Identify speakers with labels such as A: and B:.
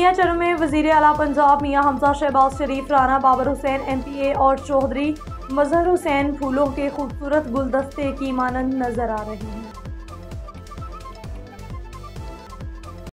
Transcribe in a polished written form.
A: चरों में वज़ीर आला पंजाब मियां हमजा शहबाज शरीफ, राना बाबर हुसैन MPA और चौधरी मजहर हुसैन फूलों के खूबसूरत गुलदस्ते की मानंद नजर आ रहे हैं।